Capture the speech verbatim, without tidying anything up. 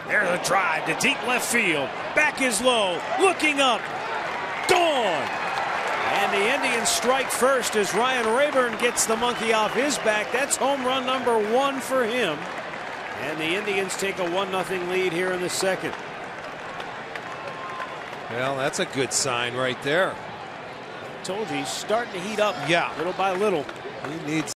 There's a drive to deep left field. Back is low. Looking up. Gone. And the Indians strike first as Ryan Raburn gets the monkey off his back. That's home run number one for him. And the Indians take a one nothing lead here in the second. Well, that's a good sign right there. Told you he's starting to heat up. Yeah. Little by little. He needs